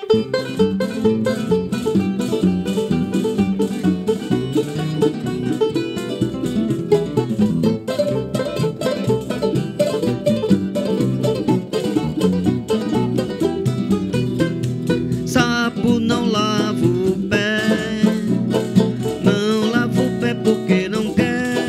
Sapo não lava o pé, não lava o pé porque não quer.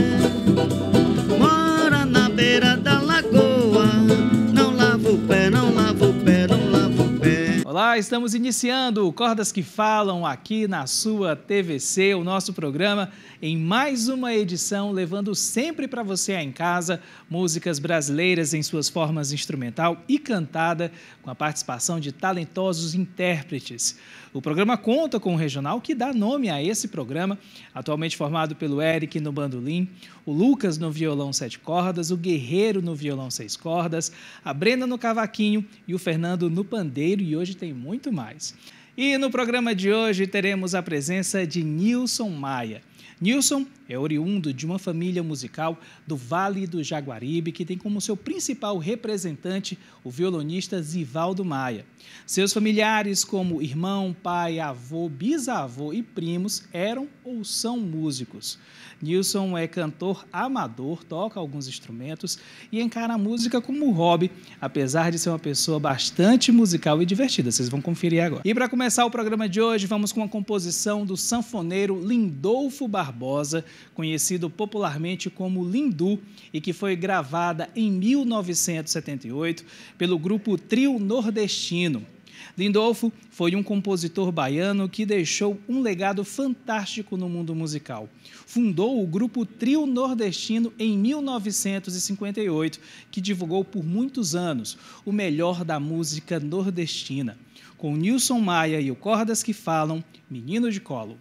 Mora na beira da lagoa, não lava o pé, não lava o pé, não lava o pé. Olá, estamos iniciando Cordas que Falam aqui na sua TVC, o nosso programa, em mais uma edição, levando sempre para você aí em casa músicas brasileiras em suas formas instrumental e cantada, com a participação de talentosos intérpretes. O programa conta com o regional que dá nome a esse programa, atualmente formado pelo Eric no bandolim, o Lucas no violão 7 cordas, o Guerreiro no violão 6 cordas, a Brenda no cavaquinho e o Fernando no pandeiro, e hoje tem muito mais. E no programa de hoje teremos a presença de Nilson Maia. Nilson é oriundo de uma família musical do Vale do Jaguaribe, que tem como seu principal representante o violonista Zivaldo Maia. Seus familiares, como irmão, pai, avô, bisavô e primos, eram ou são músicos. Nilson é cantor amador, toca alguns instrumentos e encara a música como um hobby, apesar de ser uma pessoa bastante musical e divertida. Vocês vão conferir agora. E para começar o programa de hoje, vamos com a composição do sanfoneiro Lindolfo Barbosa, conhecido popularmente como Lindu, e que foi gravada em 1978 pelo grupo Trio Nordestino. Lindolfo foi um compositor baiano que deixou um legado fantástico no mundo musical. Fundou o grupo Trio Nordestino em 1958, que divulgou por muitos anos o melhor da música nordestina. Com Nilson Maia e o Cordas que Falam, Menino de Colo.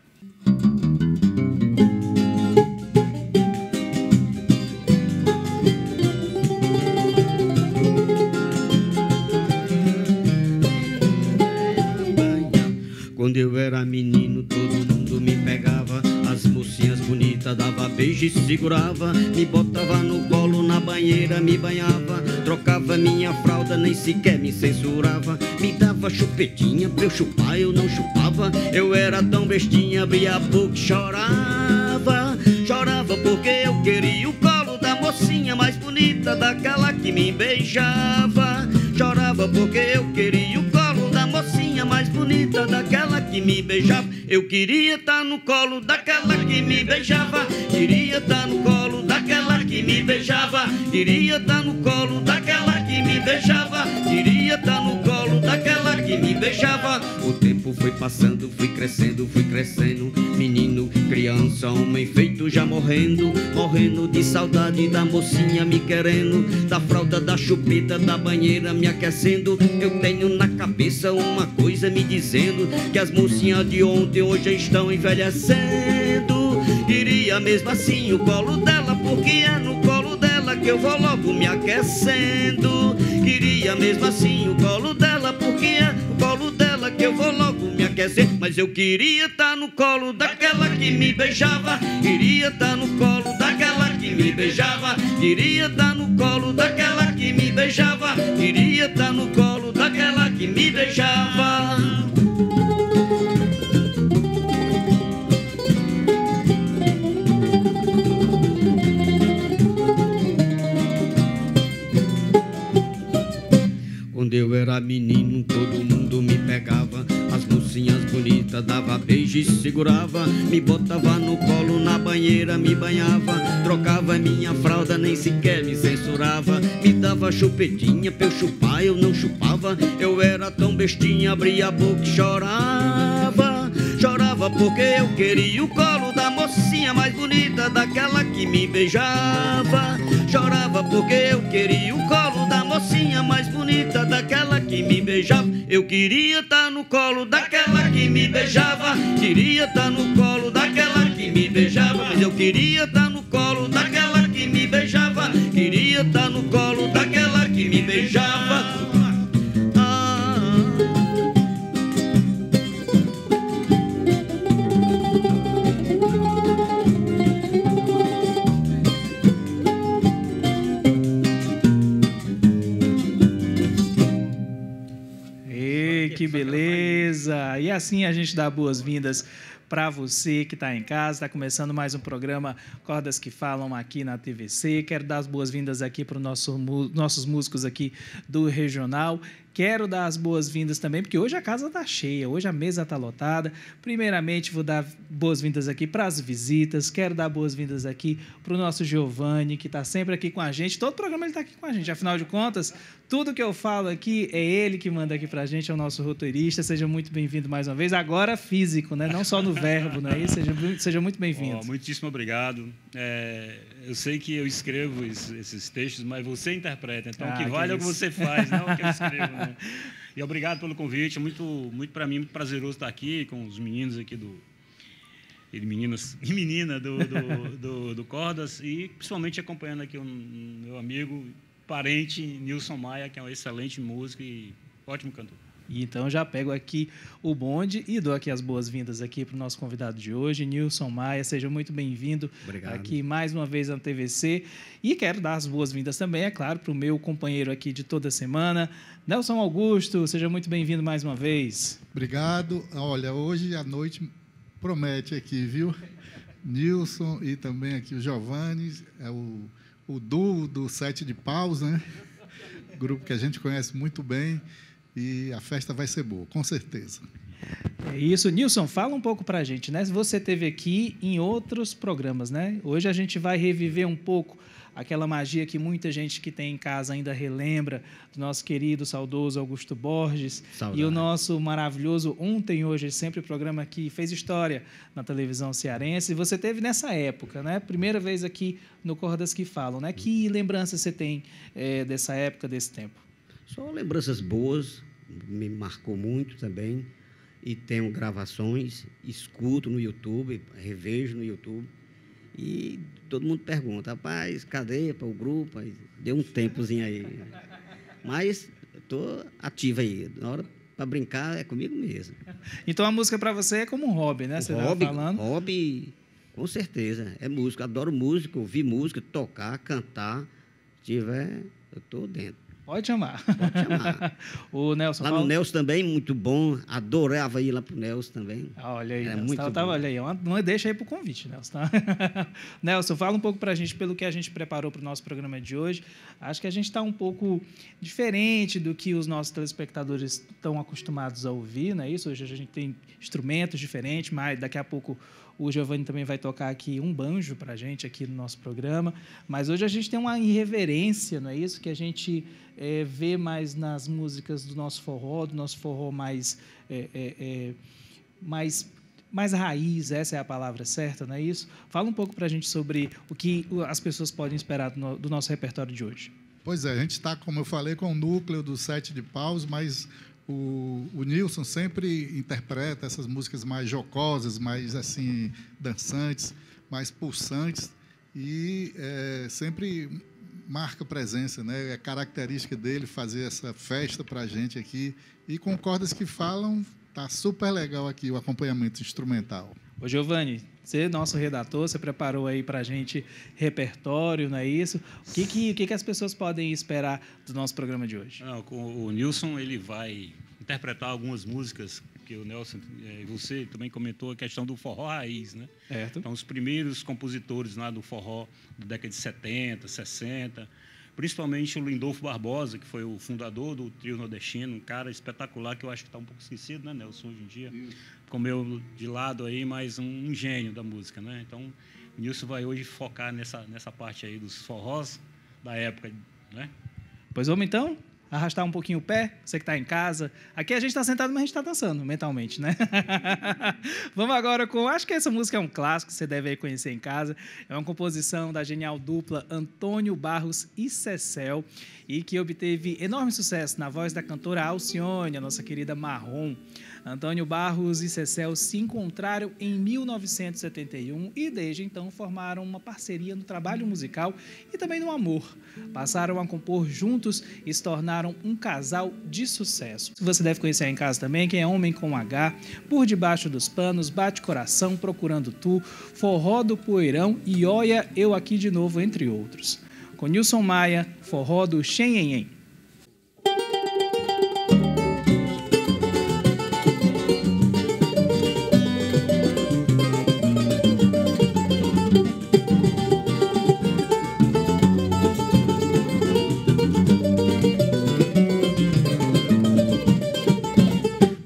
Quando eu era menino, todo mundo me pegava, as mocinhas bonitas dava beijo e segurava, me botava no colo, na banheira me banhava, trocava minha fralda, nem sequer me censurava, me dava chupetinha pra eu chupar, eu não chupava, eu era tão bestinha, abria a boca e chorava, chorava porque eu queria o colo da mocinha mais bonita, daquela que me beijava, chorava porque eu queria o colo da mocinha mais bonita, daquela que me beijava. Eu queria estar no colo daquela que me beijava, queria estar no colo daquela que me beijava, queria estar no colo daquela que me beijava, queria estar no colo daquela que me beijava. O tempo foi passando, fui crescendo, menino, criança, homem feito já morrendo, morrendo de saudade da mocinha me querendo, da fralda, da chupeta, da banheira me aquecendo. Eu tenho na cabeça uma coisa me dizendo que as mocinhas de ontem hoje estão envelhecendo. Queria mesmo assim o colo dela, porque é no colo dela que eu vou logo me aquecendo. Queria mesmo assim o colo dela, porque é no colo dela que eu vou logo me aquecer. Mas eu queria estar no colo daquela que me beijava, queria estar no colo daquela que me beijava, queria estar no colo daquela que me beijava, queria estar no colo daquela que me beijava. Quando eu era menino, todo mundo me pegava, as mocinhas bonitas dava beijo e segurava, me botava no colo, na banheira me banhava, trocava minha fralda, nem sequer me censurava, me dava chupetinha pra eu chupar, eu não chupava, eu era tão bestinha, abria a boca e chorava, chorava porque eu queria o colo da mocinha mais bonita, daquela que me beijava, chorava porque eu queria o colo da mocinha mais bonita, daquela que me beijava. Eu queria estar no colo daquela que me beijava, queria estar no colo daquela que me beijava, mas eu queria estar no colo daquela que me beijava, queria estar no colo daquela que me beijava. Oi, que beleza! E assim a gente dá boas-vindas para você que está em casa. Está começando mais um programa Cordas que Falam aqui na TVC. Quero dar as boas-vindas aqui para os nossos músicos aqui do Regional. Quero dar as boas-vindas também, porque hoje a casa está cheia, hoje a mesa está lotada. Primeiramente, vou dar boas-vindas aqui para as visitas. Quero dar boas-vindas aqui para o nosso Giovanni, que está sempre aqui com a gente. Todo programa ele está aqui com a gente. Afinal de contas, tudo que eu falo aqui é ele que manda aqui para a gente, é o nosso roteirista. Seja muito bem-vindo mais uma vez. Agora físico, né? Não só no verbo, não é isso? Seja muito bem-vindo. Muitíssimo obrigado. Eu sei que eu escrevo esses textos, mas você interpreta. Então, o que vale é o que você faz, não o que eu escrevo, né? E obrigado pelo convite. Muito para mim, muito prazeroso estar aqui com os meninos aqui e meninos e menina do Cordas, e principalmente acompanhando aqui o meu amigo, parente, Nilson Maia, que é um excelente músico e ótimo cantor. Então, já pego aqui o bonde e dou aqui as boas-vindas aqui para o nosso convidado de hoje, Nilson Maia. Seja muito bem-vindo aqui mais uma vez na TVC. E quero dar as boas-vindas também, é claro, para o meu companheiro aqui de toda semana, Nelson Augusto. Seja muito bem-vindo mais uma vez. Obrigado. Olha, hoje à noite promete aqui, viu? Nilson e também aqui o Giovanni, é o duo do Sete de Paus, né? Grupo que a gente conhece muito bem. E a festa vai ser boa, com certeza. É isso. Nilson, fala um pouco para a gente, né? Você esteve aqui em outros programas, né? Hoje a gente vai reviver um pouco aquela magia que muita gente que tem em casa ainda relembra, do nosso querido, saudoso Augusto Borges. Saudade. E o nosso maravilhoso Ontem, Hoje, Sempre, programa que fez história na televisão cearense. E você teve nessa época, né? Primeira vez aqui no Cordas que Falam, né? Que lembranças você tem dessa época, desse tempo? Só lembranças boas, me marcou muito também. E tenho gravações, escuto no YouTube, revejo no YouTube. E todo mundo pergunta, rapaz, cadê para o grupo? Aí, deu um tempozinho aí. Mas estou ativo aí. Na hora para brincar é comigo mesmo. Então a música para você é como um hobby, né? Você estava falando. Hobby, com certeza. É música. Adoro música, ouvir música, tocar, cantar. Se tiver, eu estou dentro. Pode chamar. Pode chamar. O Nelson lá no Nelson também, muito bom. Adorava ir lá para o Nelson também. Olha aí, Nelson. Muito bom. Olha aí, não deixa aí para o convite, Nelson. Tá? Nelson, fala um pouco para a gente pelo que a gente preparou para o nosso programa de hoje. Acho que a gente está um pouco diferente do que os nossos telespectadores estão acostumados a ouvir, não é isso? Hoje a gente tem instrumentos diferentes, mas daqui a pouco o Giovanni também vai tocar aqui um banjo para a gente aqui no nosso programa. Mas hoje a gente tem uma irreverência, não é isso? Que a gente vê mais nas músicas do nosso forró mais raiz, essa é a palavra certa, não é isso? Fala um pouco para a gente sobre o que as pessoas podem esperar do nosso repertório de hoje. Pois é, a gente está, como eu falei, com o núcleo do Sete de Paus, mas o Nilson sempre interpreta essas músicas mais jocosas, mais assim dançantes, mais pulsantes e sempre marca presença, né? É característica dele fazer essa festa para a gente aqui. E com Cordas que Falam, tá super legal aqui o acompanhamento instrumental. Ô Giovanni, você, nosso redator, você preparou aí para a gente repertório, não é isso? O que as pessoas podem esperar do nosso programa de hoje? O Nilson ele vai interpretar algumas músicas que o Nelson e você também comentou, a questão do forró raiz, né? Certo. Então, os primeiros compositores lá do forró da década de 70, 60, principalmente o Lindolfo Barbosa, que foi o fundador do trio nordestino, um cara espetacular que eu acho que está um pouco esquecido, né, Nelson, hoje em dia. Comeu de lado aí, mas um gênio da música, né? Então, o Nilson vai hoje focar nessa parte aí dos forrós da época, né? Pois vamos então arrastar um pouquinho o pé, você que está em casa. Aqui a gente está sentado, mas a gente está dançando mentalmente, né? Vamos agora com... Acho que essa música é um clássico, você deve conhecer em casa. É uma composição da genial dupla Antônio Barros e Cecel, e que obteve enorme sucesso na voz da cantora Alcione, a nossa querida Marrom. Antônio Barros e Cecel se encontraram em 1971 e, desde então, formaram uma parceria no trabalho musical e também no amor. Passaram a compor juntos e se tornaram um casal de sucesso. Você deve conhecer em casa também, quem é Homem com H, Por Debaixo dos Panos, Bate Coração, Procurando Tu, Forró do Poeirão e Olha Eu Aqui de Novo, entre outros. Com Nilson Maia, Forró do Xenhenhen.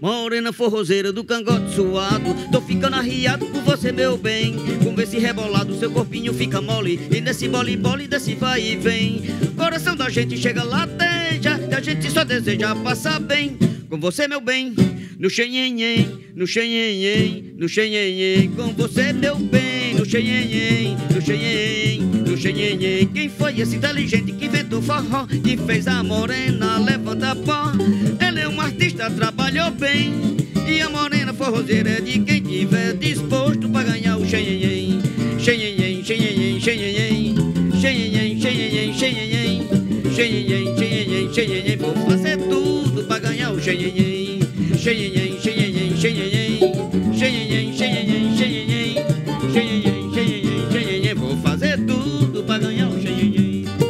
Morena forrozeira do cangote suado, tô ficando arriado por você, meu bem. Com esse rebolado, seu corpinho fica mole, e nesse bole-bole, desse vai e vem. Coração da gente chega lateja, e a gente só deseja passar bem. Com você, meu bem, no xenhenhen, no xenhenhen, no xenhenhen. Com você, meu bem, no xenhenhen, no xenhenhen, no xenhenhen. Quem foi esse inteligente que inventou forró e fez a morena levanta pó? Ela é um artista, trabalhou bem, e a morena forrozeira é de quem tiver disposto pra ganhar o xenhenhen. Xenhenhen, xenhenhen, xenhenhen, xenhenhen, xenhenhen, xenhenhen, xenhenhen, xenhenhen, xenhenhen. Vou fazer tudo pra ganhar o xenhenhen. Xenhenhen, xenhenhen, xenhenhen, xenhenhen, xenhenhen, xenhenhen, xenhenhen, xenhenhen, xenhenhen. Vou fazer tudo pra ganhar o xenhenhen.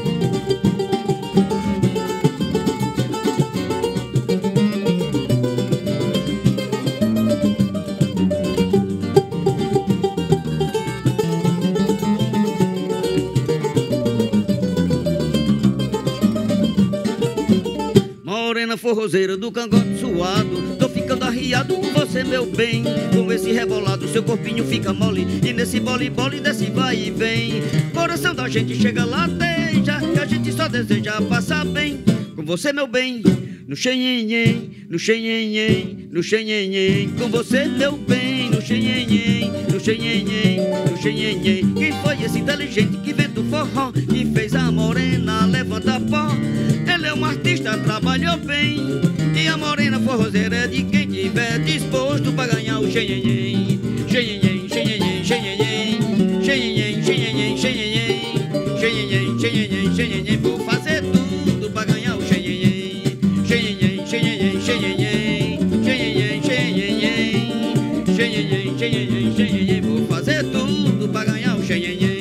Morena forrozeira do cangote suado, tô ficando arriado com você, meu bem. Com esse rebolado, seu corpinho fica mole, e nesse bole-bole, desse vai e vem. Coração da gente chega lateja, e a gente só deseja passar bem. Com você, meu bem, no xenhenhen, no xenhenhen, no xenhenhen. Com você, meu bem, no xenhenhen, no xenhenhen, no xenhenhen. Quem foi esse inteligente que inventou forró e fez a morena levanta pó? Ela é um artista, trabalhou bem, e a morena forrozeira é de quem tiver disposto pra ganhar o xenhenhen. Xenhenhen, xenhenhen, xenhenhen, xenhenhen, xenhenhen, xenhenhen, xenhenhen, xenhenhen, xenhenhen. Vou fazer tudo pra ganhar o xenhenhen. Xenhenhen, xenhenhen, xenhenhen, xenhenhen, xenhenhen, xenhenhen, xenhenhen, xenhenhen. Vou fazer tudo pra ganhar o xenhenhen.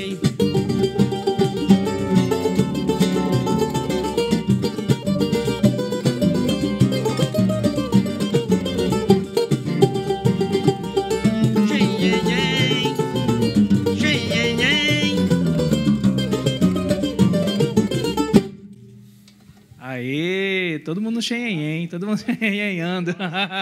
Todo mundo xenhenhen, todo mundo xenhenhando.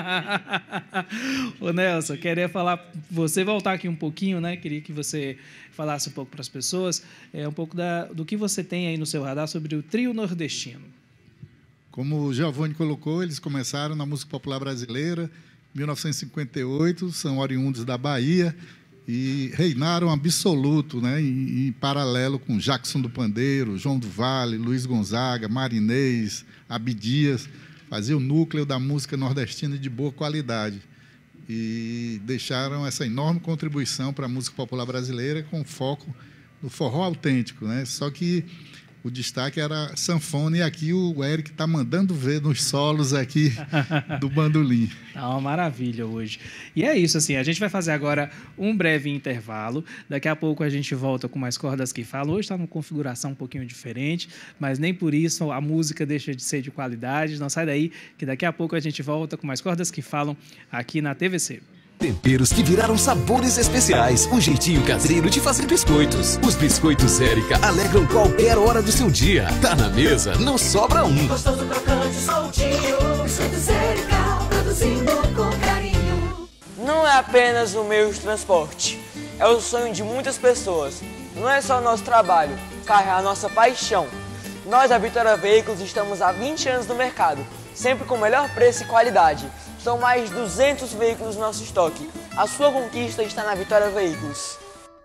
Ô Nelson, queria falar, você voltar aqui um pouquinho, né? Queria que você falasse um pouco para as pessoas, um pouco do que você tem aí no seu radar sobre o trio nordestino. Como o Giovanni colocou, eles começaram na música popular brasileira, em 1958, são oriundos da Bahia e reinaram absoluto, né, em paralelo com Jackson do Pandeiro, João do Vale, Luiz Gonzaga, Marinês, Abdias, fazia o núcleo da música nordestina de boa qualidade. E deixaram essa enorme contribuição para a música popular brasileira com foco no forró autêntico, né? Só que o destaque era sanfona, e aqui o Eric está mandando ver nos solos aqui do bandolim. Tá uma maravilha hoje. E é isso, assim, a gente vai fazer agora um breve intervalo. Daqui a pouco a gente volta com mais cordas que falam. Hoje está numa configuração um pouquinho diferente, mas nem por isso a música deixa de ser de qualidade. Não sai daí, que daqui a pouco a gente volta com mais cordas que falam aqui na TVC. Temperos que viraram sabores especiais. Um jeitinho caseiro de fazer biscoitos. Os biscoitos Érica alegram qualquer hora do seu dia. Tá na mesa, não sobra um. Gostoso, crocante, soltinho. Biscoitos Érica, produzindo com carinho. Não é apenas um meio de transporte. É o sonho de muitas pessoas. Não é só o nosso trabalho. Carro é a nossa paixão. Nós, da Vitória Veículos, estamos há 20 anos no mercado. Sempre com o melhor preço e qualidade. São mais de 200 veículos no nosso estoque. A sua conquista está na Vitória Veículos.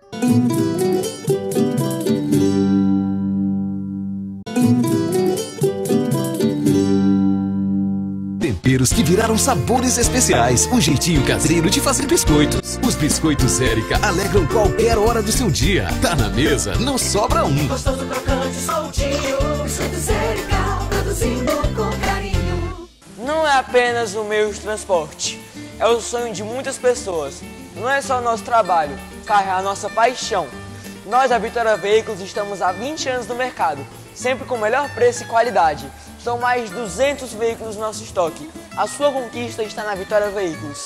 Temperos que viraram sabores especiais. Um jeitinho caseiro de fazer biscoitos. Os biscoitos Érica alegram qualquer hora do seu dia. Tá na mesa, não sobra um. Gostoso, crocante, soltinho. Biscoitos Érica, produzindo com carinho. Não é apenas um meio de transporte. É o sonho de muitas pessoas. Não é só o nosso trabalho. Carro é a nossa paixão. Nós, da Vitória Veículos, estamos há 20 anos no mercado. Sempre com o melhor preço e qualidade. São mais de 200 veículos no nosso estoque. A sua conquista está na Vitória Veículos.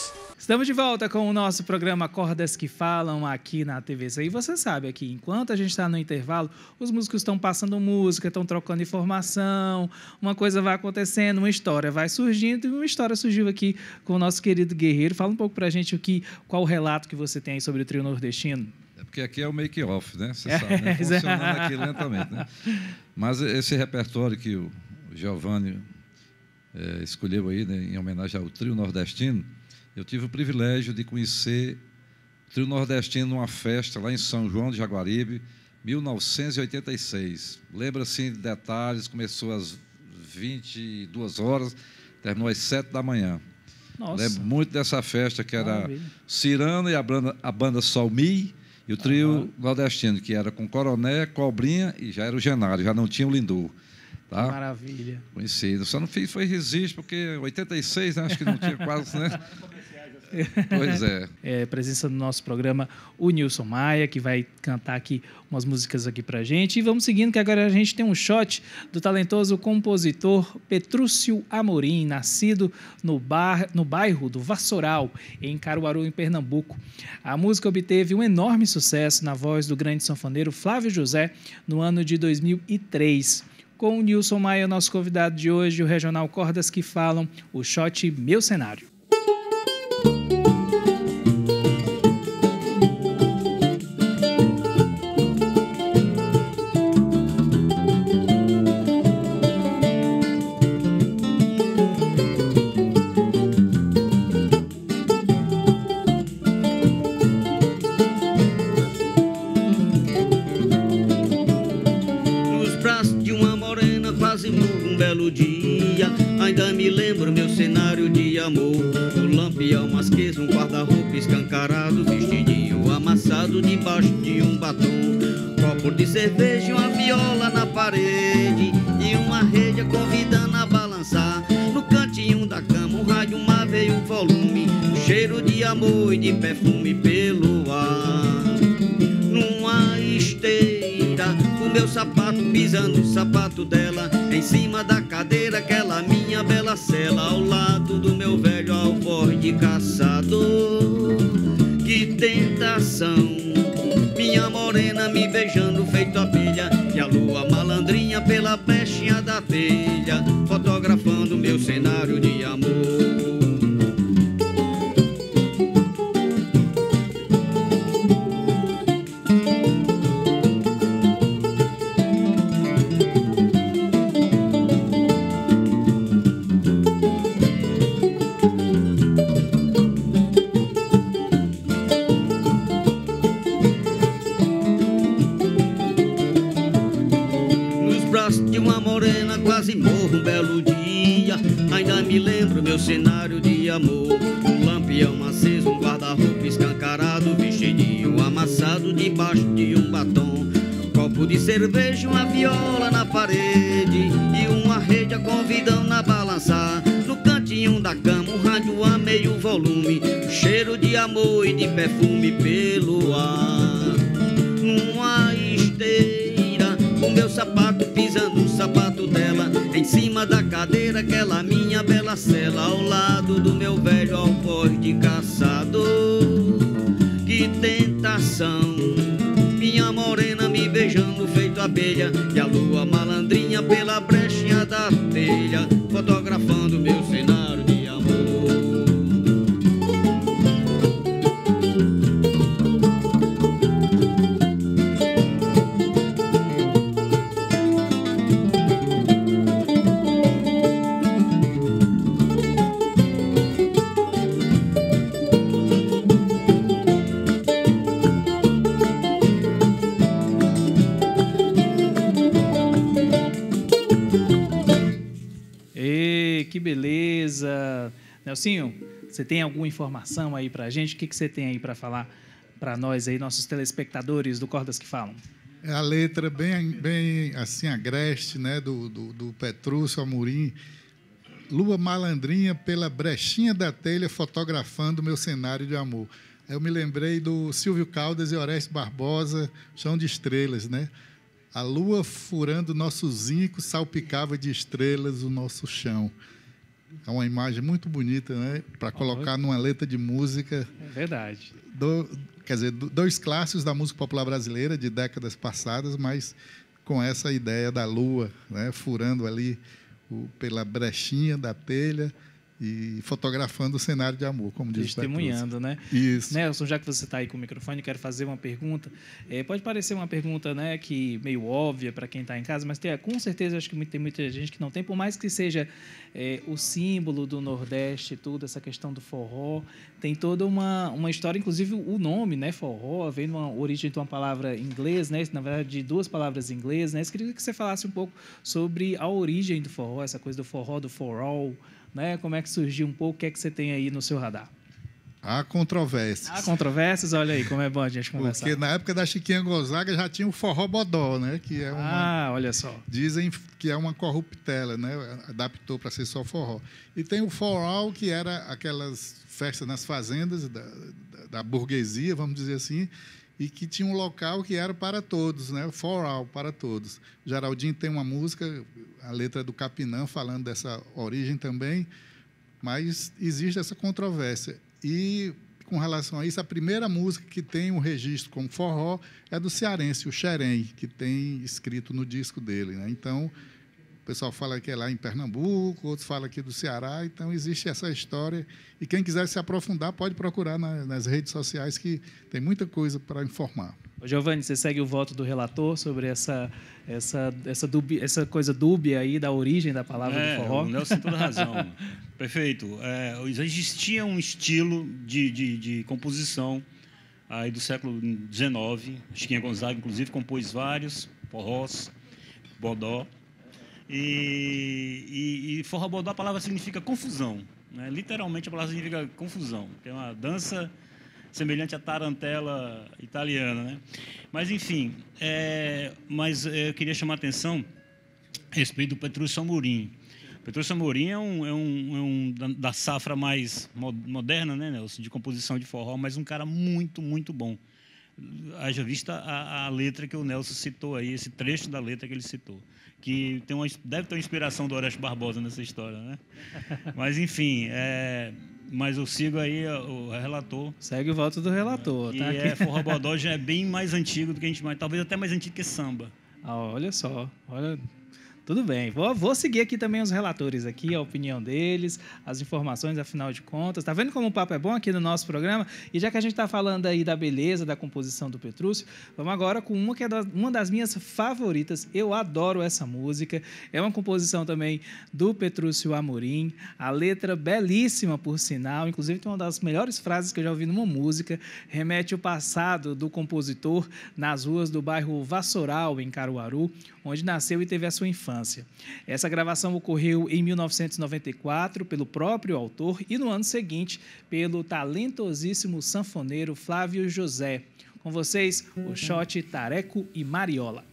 Estamos de volta com o nosso programa Cordas que Falam aqui na TVC. E você sabe aqui, enquanto a gente está no intervalo, os músicos estão passando música, estão trocando informação, uma coisa vai acontecendo, uma história vai surgindo, e uma história surgiu aqui com o nosso querido Guerreiro. Fala um pouco pra gente qual o relato que você tem aí sobre o trio nordestino. É porque aqui é o make-off, né? Você sabe, né? Funcionando aqui lentamente, né? Mas esse repertório que o Giovanni escolheu aí, né, em homenagem ao trio nordestino, eu tive o privilégio de conhecer o trio nordestino numa festa lá em São João de Jaguaribe, 1986. Lembro assim de detalhes, começou às 22 horas, terminou às 7 da manhã. Nossa. Lembro muito dessa festa, que era Maravilha. Cirano e a banda Solmi, e o trio nordestino, que era com Coroné, Cobrinha e já era o Genário, já não tinha o Lindu. Tá? Maravilha. Conhecido. Só não fiz, foi Resiste, porque 86, né? Acho que não tinha quase, né? Pois é. Presença no nosso programa o Nilson Maia, que vai cantar aqui umas músicas aqui pra gente. E vamos seguindo, que agora a gente tem um shot do talentoso compositor Petrúcio Amorim, nascido no bairro do Vassoural, em Caruaru, em Pernambuco. A música obteve um enorme sucesso na voz do grande sanfoneiro Flávio José no ano de 2003. Com o Nilson Maia, nosso convidado de hoje, o Regional Cordas que Falam, o shot Meu Cenário. Ainda me lembro meu cenário de amor. O lampião masqueso, um guarda-roupa escancarado, vestidinho amassado debaixo de um batom. Copo de cerveja e uma viola na parede, e uma rede convidando a balançar. No cantinho da cama um rádio, uma veio um volume, um cheiro de amor e de perfume pelo ar. Numa esteira, o meu sapato pisando o sapato dela, em cima da cadeira, aquela minha bela cela, ao lado do meu velho alforje de caçador. Que tentação, minha morena me beijando feito abelha, e a lua malandrinha pela brechinha da telha, fotografando meu cenário de amor. Me lembro meu cenário de amor. Um lampião aceso, um guarda-roupa escancarado, vestidinho amassado debaixo de um batom. Copo de cerveja, uma viola na parede, e uma rede a convidando a balançar. No cantinho da cama um rádio a meio volume, cheiro de amor e de perfume pelo ar. Numa esteira, o meu sapato pisando o sapato dela, em cima da cadeira, aquela minha bela cela, ao lado do meu velho alforje de caçador. Que tentação, minha morena me beijando feito abelha, e a lua malandrinha pela brechinha da telha, fotografando meu cenário de amor. Que beleza! Nelsinho, você tem alguma informação aí para a gente? O que você tem aí para falar para nós aí, nossos telespectadores do Cordas que Falam? É a letra bem assim, agreste, né, do Petrúcio Amorim. Lua malandrinha pela brechinha da telha, fotografando meu cenário de amor. Eu me lembrei do Silvio Caldas e Orestes Barbosa, Chão de Estrelas, né? A lua furando nosso zinco, salpicava de estrelas o nosso chão. É uma imagem muito bonita, né? Para colocar numa letra de música. É verdade. Quer dizer, dois clássicos da música popular brasileira de décadas passadas, mas com essa ideia da lua, né? Furando ali pela brechinha da telha e fotografando o cenário de amor, como diz o testemunhando, né? Isso. Nelson, já que você está aí com o microfone, quero fazer uma pergunta. Pode parecer uma pergunta, né, que meio óbvia para quem está em casa, mas com certeza acho que tem muita gente que não tem, por mais que seja o símbolo do Nordeste, tudo, essa questão do forró, tem toda uma história, inclusive o nome, né, forró, vem de uma origem de uma palavra em inglês, né, na verdade de duas palavras em inglês, né? Eu queria que você falasse um pouco sobre a origem do forró, essa coisa do forró, do forró, né? Como é que surgiu um pouco? O que é que você tem aí no seu radar? Há controvérsias. Há controvérsias? Olha aí como é bom a gente conversar. Porque na época da Chiquinha Gonzaga já tinha o forró bodó, né? Que é olha só. Dizem que é uma corruptela, né? Adaptou para ser só forró. E tem o forró, que era aquelas festas nas fazendas da burguesia, vamos dizer assim, e que tinha um local que era para todos, né? Forró, para todos. Geraldinho tem uma música, a letra do Capinã, falando dessa origem também, mas existe essa controvérsia. E, com relação a isso, a primeira música que tem um registro como forró é do cearense, o Xerém, que tem escrito no disco dele, né? Então, o pessoal fala que é lá em Pernambuco, outros falam aqui do Ceará, então existe essa história. E quem quiser se aprofundar pode procurar nas redes sociais, que tem muita coisa para informar. Giovanni, você segue o voto do relator sobre essa coisa dúbia aí da origem da palavra do forró? O Nelson tem toda razão. Perfeito. Existia um estilo de composição aí do século XIX. Chiquinha Gonzaga, inclusive, compôs vários forrós, bodó. E forró bodó, a palavra significa confusão, né? Literalmente a palavra significa confusão, que é uma dança semelhante à tarantela italiana, né? Mas enfim, eu queria chamar a atenção a respeito do Petrúcio Amorim. Petrúcio Amorim é um da safra mais moderna, né, Nelson, de composição de forró, mas um cara muito, muito bom. Haja vista a letra que o Nelson citou aí, esse trecho da letra que ele citou, que deve ter uma inspiração do Orestes Barbosa nessa história, né? Mas, enfim, mas eu sigo aí o relator. Segue o voto do relator, tá? Forró bodó já é bem mais antigo do que a gente... Talvez até mais antigo que samba. Olha só, olha... Tudo bem, vou seguir aqui também os relatores, aqui, a opinião deles, as informações, afinal de contas. Está vendo como o papo é bom aqui no nosso programa? E já que a gente está falando aí da beleza, da composição do Petrúcio, vamos agora com uma que é uma das minhas favoritas. Eu adoro essa música. É uma composição também do Petrúcio Amorim. A letra belíssima, por sinal. Inclusive, tem uma das melhores frases que eu já ouvi numa música. Remete ao passado do compositor nas ruas do bairro Vassoural, em Caruaru, onde nasceu e teve a sua infância. Essa gravação ocorreu em 1994 pelo próprio autor e no ano seguinte pelo talentosíssimo sanfoneiro Flávio José. Com vocês, Oxóte, Tareco e Mariola.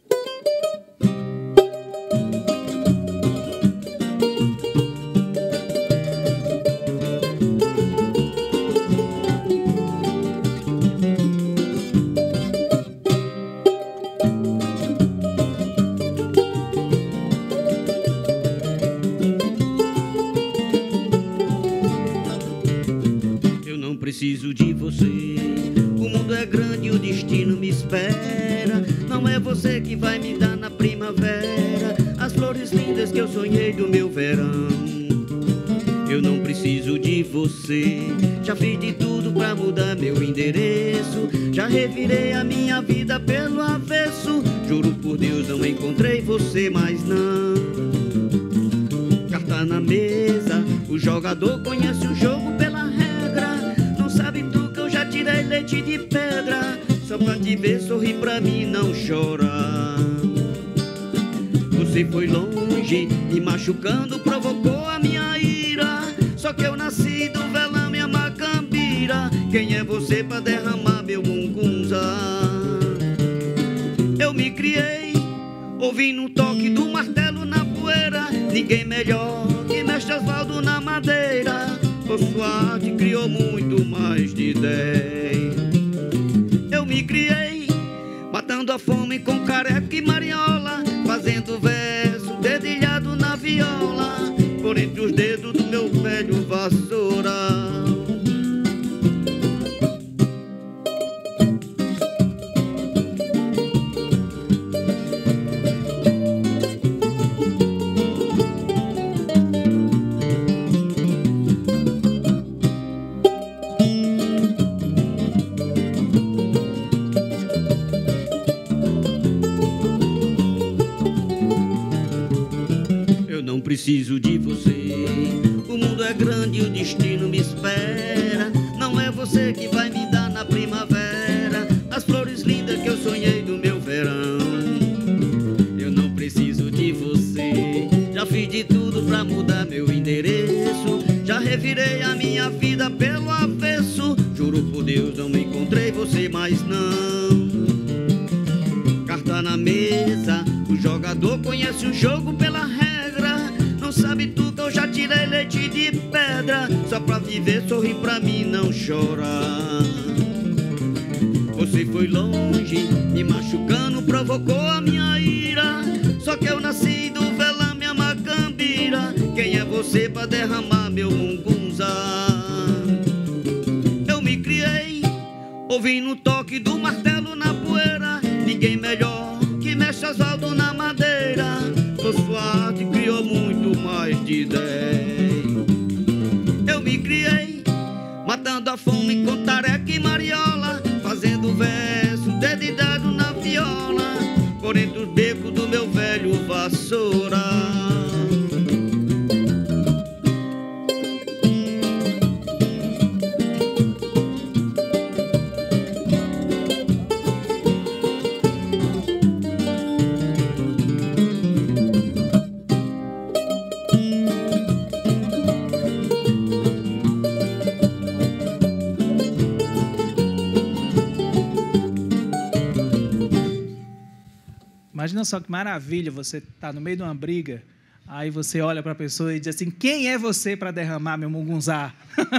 Preciso de você, o mundo é grande e o destino me espera. Não é você que vai me dar na primavera as flores lindas que eu sonhei do meu verão. Eu não preciso de você, já fiz de tudo pra mudar meu endereço. Já revirei a minha vida pelo avesso. Juro por Deus, não encontrei você, mas não. Carta na mesa, o jogador conhece o jogo pela regra. Sabe tu que eu já tirei leite de pedra, só pra te ver sorrir pra mim, não chorar. Você foi longe, me machucando, provocou a minha ira. Só que eu nasci do velame e a macambira. Quem é você pra derramar meu mungunzá? Eu me criei, ouvindo o toque do martelo na poeira. Ninguém melhor que mestre Osvaldo na madeira. Por sua arte criou muito mais de 10. Eu me criei, matando a fome com Careca e Mariola, fazendo verso dedilhado na viola, por entre os dedos preciso de você. O mundo é grande e o destino me espera. Não é você que vai me dar na primavera as flores lindas que eu sonhei do meu verão. Eu não preciso de você. Já fiz de tudo pra mudar meu endereço. Já revirei a minha vida pelo avesso. Juro por Deus, não encontrei você mais não. Carta na mesa, o jogador conhece o jogo pela regra. Não sabe tu que eu já tirei leite de pedra. Só pra viver, sorrir pra mim, não chorar. Você foi longe, me machucando, provocou a minha ira. Só que eu nasci do velame, a macambira. Quem é você pra derramar meu mungunzá? Eu me criei, ouvindo o toque do martelo na poeira. Ninguém melhor que mexe Oswaldo na madeira. Com sua arte criou muito mais de 10. Eu me criei, matando a fome com tareca e mariola, fazendo verso, dedilhado na viola, por entre os becos do meu velho vassoura. Imagina só que maravilha, você tá no meio de uma briga, aí você olha para a pessoa e diz assim: quem é você para derramar meu mungunzá?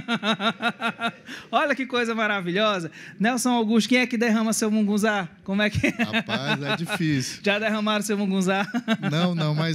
Olha que coisa maravilhosa. Nelson Augusto, quem é que derrama seu mungunzá? Como é que é? Rapaz, é difícil. Já derramaram seu mungunzá? Não, mas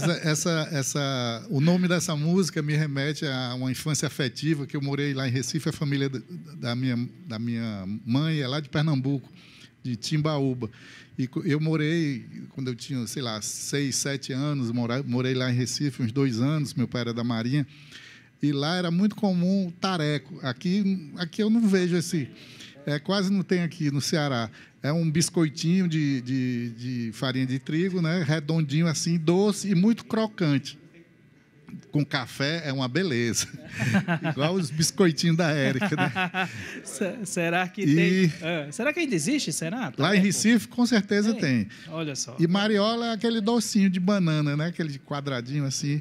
o nome dessa música me remete a uma infância afetiva, que eu morei lá em Recife. A família da minha mãe é lá de Pernambuco, de Timbaúba. E eu morei, quando eu tinha, sei lá, 6, 7 anos, morei lá em Recife uns 2 anos, meu pai era da Marinha, e lá era muito comum o tareco. Aqui eu não vejo esse, quase não tem aqui no Ceará. É um biscoitinho de farinha de trigo, né, redondinho assim, doce e muito crocante. Com café é uma beleza. Igual os biscoitinhos da Érica, né? Será que tem? Será que ainda existe? Será? Lá em Recife, com certeza tem. Olha só. E mariola é aquele docinho de banana, né? Aquele quadradinho assim.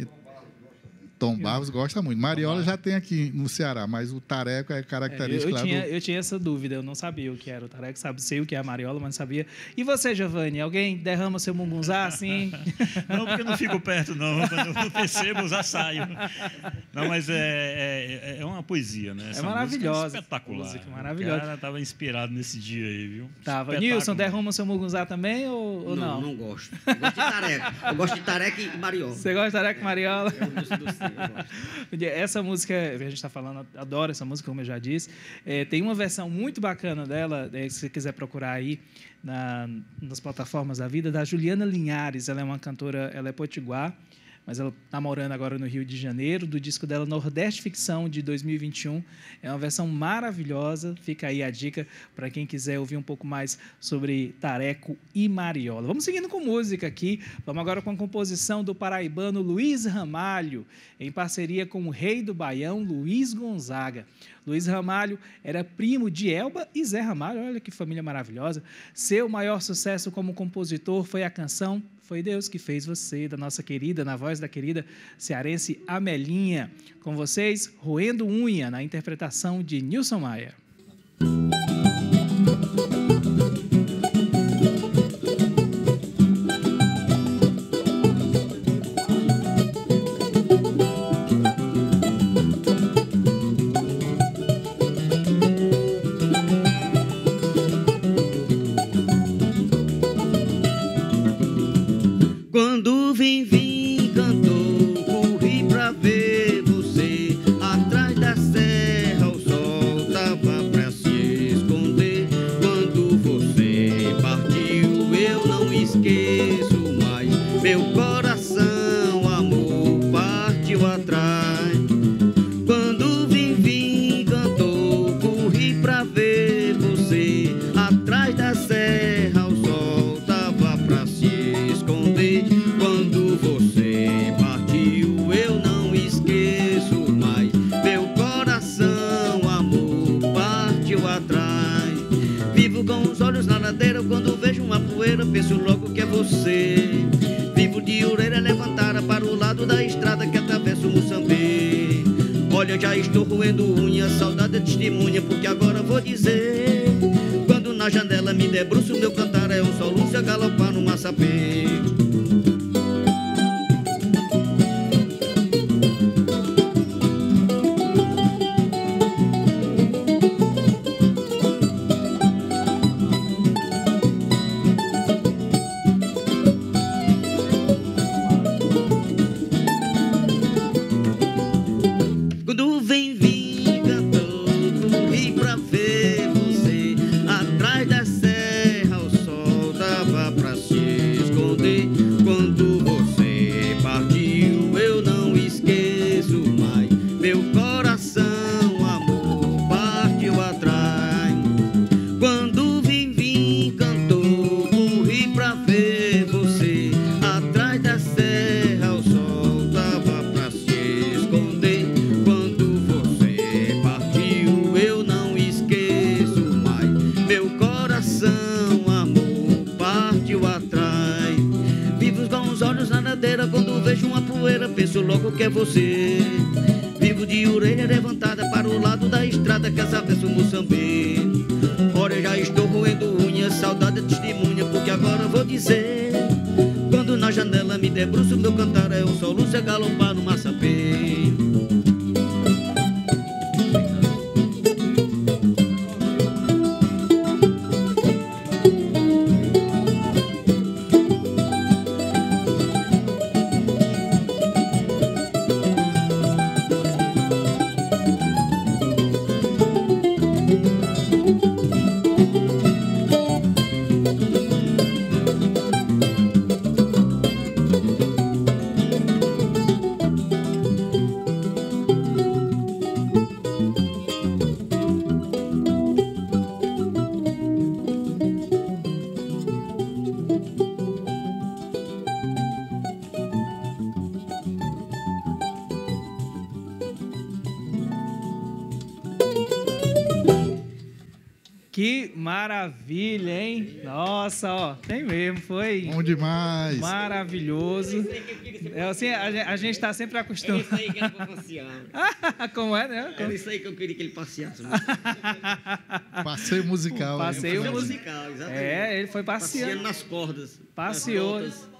Tom Barros gosta muito. Mariola já tem aqui no Ceará, mas o tareco é característico lá do... Eu tinha essa dúvida, eu não sabia o que era o tareco, sei o que é a mariola, mas não sabia. E você, Giovanni, alguém derrama seu mungunzá assim? Não, porque eu não fico perto, não. Quando eu percebo, eu já saio. Não, mas é uma poesia, né? Essa maravilhosa. É espetacular. Música maravilhosa. O cara estava inspirado nesse dia aí, viu? Tava. Nilson, derrama seu mungunzá também ou não? Não gosto. Eu gosto de tareca. Eu gosto de tareca e mariola. Você gosta de tareca e mariola? Eu gosto do céu. Essa música, a gente está falando, adoro essa música, como eu já disse. Tem uma versão muito bacana dela, se você quiser procurar aí nas plataformas da vida, da Juliana Linhares. Ela é uma cantora, ela é potiguar, mas ela está morando agora no Rio de Janeiro, do disco dela Nordeste Ficção, de 2021. É uma versão maravilhosa. Fica aí a dica para quem quiser ouvir um pouco mais sobre tareco e mariola. Vamos seguindo com música aqui. Vamos agora com a composição do paraibano Luiz Ramalho, em parceria com o rei do Baião, Luiz Gonzaga. Luiz Ramalho era primo de Elba e Zé Ramalho. Olha que família maravilhosa. Seu maior sucesso como compositor foi a canção Foi Deus que Fez Você, da nossa querida, na voz da querida cearense Amelinha. Com vocês, Roendo Unha, na interpretação de Nilson Maia. Quando vim, cantou, corri pra ver você. Atrás da serra o sol tava testemunha, porque agora vou dizer. Quando na janela me debruço, meu cantar é um soluço a galopar no maçapê. Quando vejo uma poeira, penso logo que é você. Vivo de orelha levantada para o lado da estrada, quer saber se o Moçambique. Ora, eu já estou roendo unhas, saudade é testemunha, porque agora vou dizer. Quando na janela me debruço, meu cantar é um soluço a galopar no maçapê. Que maravilha, hein? Nossa, ó, tem mesmo, foi... Bom demais. Maravilhoso. É assim, a gente está sempre acostumado. É isso aí que era para passear. Como é, né? É isso aí que eu queria que ele passeasse. Passeio musical. Passeio musical, exatamente. É, ele foi passeando nas cordas. Passeou.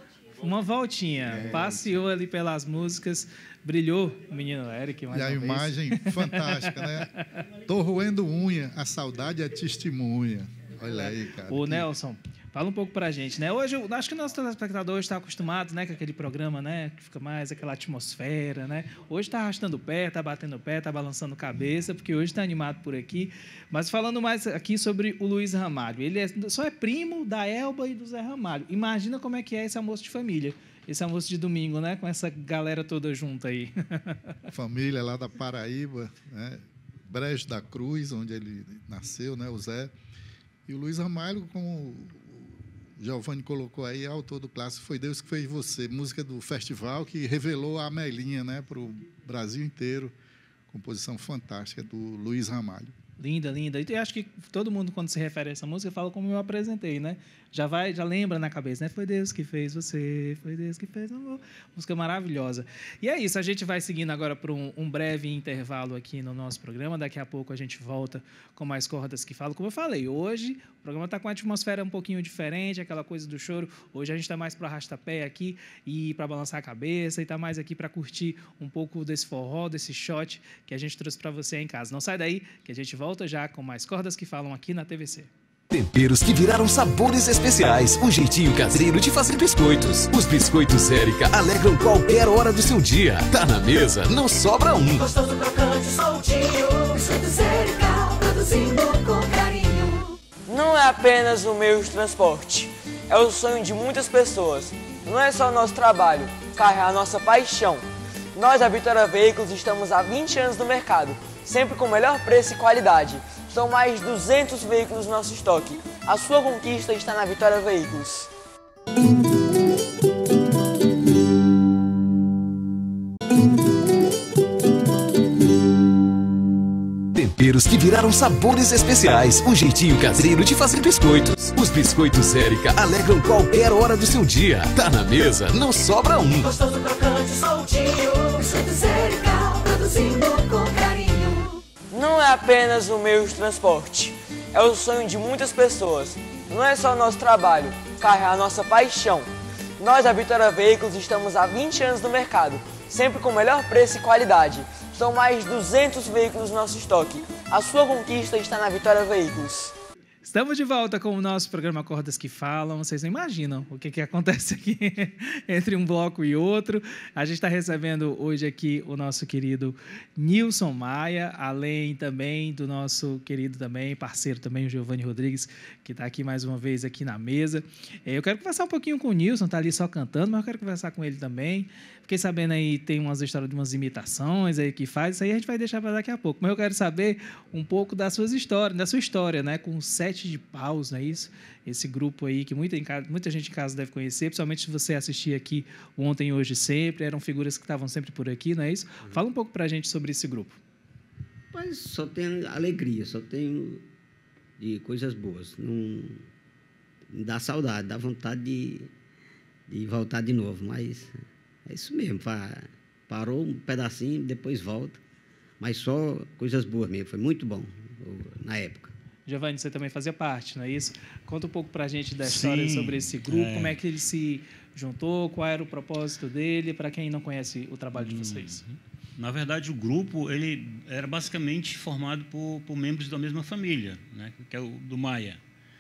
Uma voltinha. Passeou ali pelas músicas. Brilhou o menino Eric. E a imagem fantástica, né? Tô roendo unha, a saudade é testemunha. Olha aí, cara. Ô, Nelson, fala um pouco pra gente, né? Hoje, eu acho que o nosso telespectador está acostumado, né, com aquele programa, né, que fica mais aquela atmosfera, né? Hoje está arrastando o pé, está batendo o pé, está balançando cabeça, porque hoje está animado por aqui. Mas falando mais aqui sobre o Luiz Ramalho. Ele só é primo da Elba e do Zé Ramalho. Imagina como é que é esse almoço de família. Esse almoço de domingo, né? Com essa galera toda junta aí. Família lá da Paraíba, né? Brejo da Cruz, onde ele nasceu, né? O Zé. E o Luiz Ramalho, como o Giovanni colocou aí, autor do clássico Foi Deus que Fez Você, música do festival que revelou a Amelinha, né? Para o Brasil inteiro. Composição fantástica do Luiz Ramalho. Linda, linda. E eu acho que todo mundo, quando se refere a essa música, fala como eu apresentei, né? Já lembra na cabeça, né? Foi Deus que fez você, foi Deus que fez amor. Música maravilhosa. E é isso, a gente vai seguindo agora para um breve intervalo aqui no nosso programa. Daqui a pouco a gente volta com mais cordas que falam. Como eu falei, hoje o programa está com uma atmosfera um pouquinho diferente, aquela coisa do choro. Hoje a gente está mais para arrasta-pé aqui e para balançar a cabeça e está mais aqui para curtir um pouco desse forró, desse shot que a gente trouxe para você em casa. Não sai daí, que a gente volta já com mais cordas que falam aqui na TVC. Temperos que viraram sabores especiais. Um jeitinho caseiro de fazer biscoitos. Os biscoitos Érica alegram qualquer hora do seu dia. Tá na mesa, não sobra um. Gostoso, crocante, soltinho. Biscoitos Érica, produzindo com carinho. Não é apenas um meio de transporte. É o sonho de muitas pessoas. Não é só nosso trabalho, carregar a nossa paixão. Nós, da Vitória Veículos, estamos há 20 anos no mercado, sempre com o melhor preço e qualidade. São mais de 200 veículos no nosso estoque. A sua conquista está na Vitória Veículos. Temperos que viraram sabores especiais. Um jeitinho caseiro de fazer biscoitos. Os biscoitos Érica alegram qualquer hora do seu dia. Tá na mesa, não sobra um. Gostoso, crocante, soltinho. Biscoitos Érica, produzindo com carinho. não é apenas um meio de transporte, é o sonho de muitas pessoas. Não é só o nosso trabalho, carro é a nossa paixão. Nós, da Vitória Veículos, estamos há 20 anos no mercado, sempre com o melhor preço e qualidade. São mais de 200 veículos no nosso estoque. A sua conquista está na Vitória Veículos. Estamos de volta com o nosso programa Cordas que Falam. Vocês não imaginam o que acontece aqui entre um bloco e outro. A gente está recebendo hoje aqui o nosso querido Nilson Maia, além também do nosso querido também, parceiro também, o Giovanni Rodrigues, que está aqui mais uma vez aqui na mesa. Eu quero conversar um pouquinho com o Nilson, está ali só cantando, mas eu quero conversar com ele também. Fiquei sabendo aí, tem umas histórias de umas imitações aí que faz, isso aí a gente vai deixar para daqui a pouco. Mas eu quero saber um pouco das suas histórias, da sua história, né? Com o Sete de Paus, não é isso? Esse grupo aí que muita gente em casa deve conhecer, principalmente se você assistir aqui Ontem e Hoje Sempre, eram figuras que estavam sempre por aqui, não é isso? Fala um pouco para a gente sobre esse grupo. Mas só tem alegria, só tem de coisas boas. Não dá saudade, dá vontade de voltar de novo, mas é isso mesmo. Parou um pedacinho, depois volta. Mas só coisas boas mesmo, foi muito bom na época. Giovanni, você também fazia parte, não é isso? Conta um pouco para a gente da história sobre esse grupo, como é que ele se juntou, qual era o propósito dele, para quem não conhece o trabalho de vocês. Na verdade, o grupo ele era basicamente formado por membros da mesma família, né, que é o do Maia.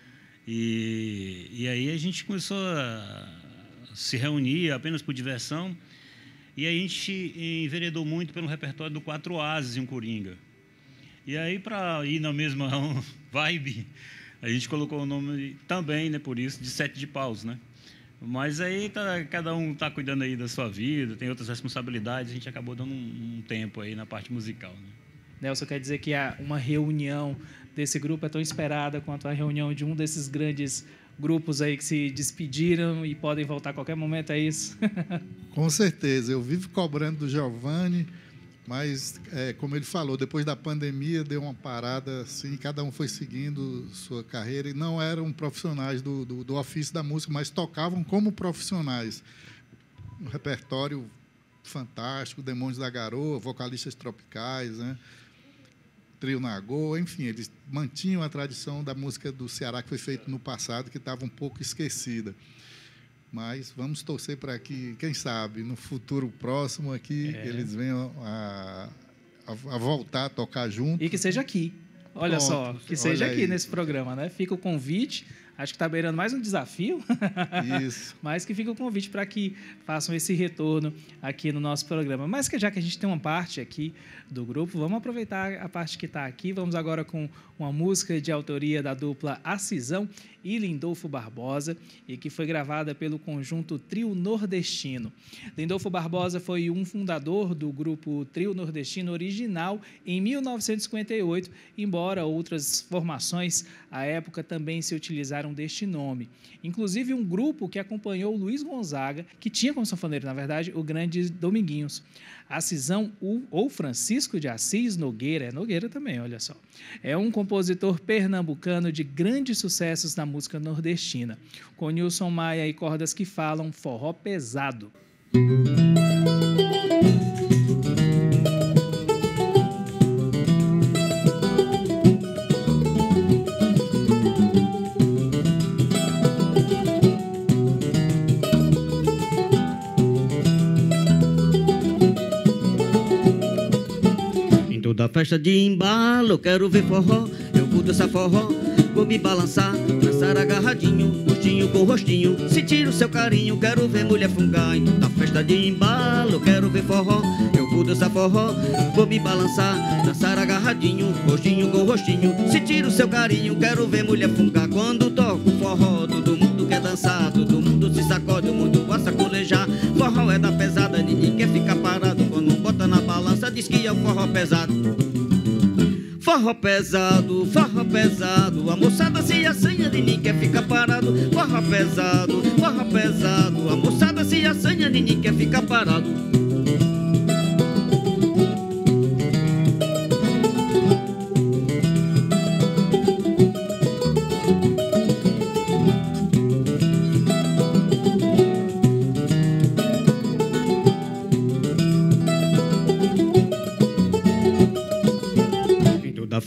E aí a gente começou a se reunir apenas por diversão, e aí a gente enveredou muito pelo repertório do Quatro Ases em Coringa. E aí, para ir na mesma vibe, a gente colocou o nome também, né, por isso, de Sete de Paus, né? Mas aí cada um está cuidando aí da sua vida, tem outras responsabilidades, a gente acabou dando um tempo aí na parte musical, né? Nelson, quer dizer que uma reunião desse grupo é tão esperada quanto a reunião de um desses grandes grupos aí que se despediram e podem voltar a qualquer momento, é isso? Com certeza, eu vivo cobrando do Giovanni, mas, como ele falou, depois da pandemia deu uma parada, assim, cada um foi seguindo sua carreira e não eram profissionais do ofício da música, mas tocavam como profissionais. Um repertório fantástico, Demônios da Garoa, Vocalistas Tropicais, né? Trio Nagô, enfim, eles mantinham a tradição da música do Ceará que foi feita no passado, que estava um pouco esquecida. Mas vamos torcer para que, quem sabe, no futuro próximo aqui, eles venham a voltar a tocar junto. E que seja aqui. Olha Pronto, só, que seja olha aqui aí. nesse programa, né? Fica o convite. Acho que está beirando mais um desafio. Isso. Mas que fica o convite para que façam esse retorno aqui no nosso programa. Mas que já que a gente tem uma parte aqui do grupo, vamos aproveitar a parte que está aqui. Vamos agora com uma música de autoria da dupla Acisão e Lindolfo Barbosa, e que foi gravada pelo conjunto Trio Nordestino. Lindolfo Barbosa foi um fundador do grupo Trio Nordestino original em 1958, embora outras formações à época também se utilizaram deste nome. Inclusive um grupo que acompanhou Luiz Gonzaga, que tinha como sanfoneiro, na verdade, o grande Dominguinhos. Acisão ou Francisco de Assis Nogueira, é Nogueira também, olha só, é um compositor pernambucano de grandes sucessos na música nordestina. Com Nilson Maia e Cordas que Falam, Forró Pesado. Da festa de embalo, eu quero ver forró, eu vou dançar forró, vou me balançar, dançar agarradinho, rostinho com rostinho, sentir o seu carinho, quero ver mulher fungar. Então da festa de embalo, eu quero ver forró, eu vou dançar forró, vou me balançar, dançar agarradinho, rostinho com rostinho, sentir o seu carinho, quero ver mulher fungar. Quando toco forró, todo mundo quer dançar, todo mundo se sacode, o mundo gosta de colejar. Forró é da pesada, ninguém quer ficar parado, quando bota na balança diz que é o forró pesado. Forró pesado, a moçada se assanha, ninguém quer ficar parado. Forró pesado, a moçada se assanha, ninguém quer ficar parado.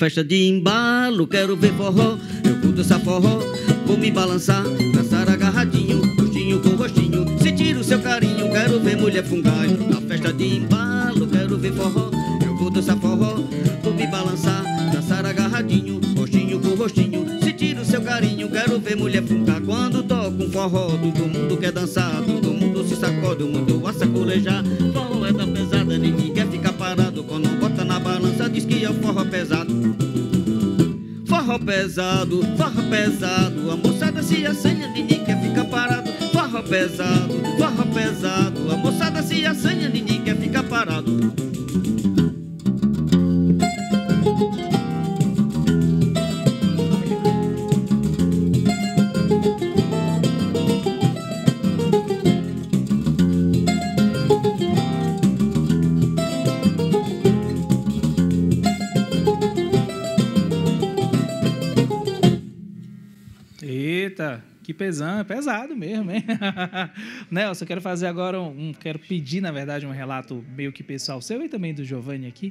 festa de embalo, quero ver forró. Eu vou dançar forró, vou me balançar, dançar agarradinho, rostinho com rostinho. Sentir o seu carinho, quero ver mulher fungar. Na festa de embalo, quero ver forró. Eu vou dançar forró, vou me balançar, dançar agarradinho, rostinho com rostinho. Sentir o seu carinho, quero ver mulher fungar. Quando toco um forró, todo mundo quer dançar, todo mundo se sacode, o mundo a sacolejar. Forró é da pesada, ninguém quer ficar parado. Quando bota na balança, diz que é o forró pesado. Forró pesado, a moçada se assanha, ninguém quer ficar parado. Forró pesado, a moçada se assanha, ninguém quer ficar parado. Que pesado mesmo, hein? Nelson, eu quero fazer agora quero pedir, na verdade, um relato meio que pessoal seu e também do Giovanni aqui.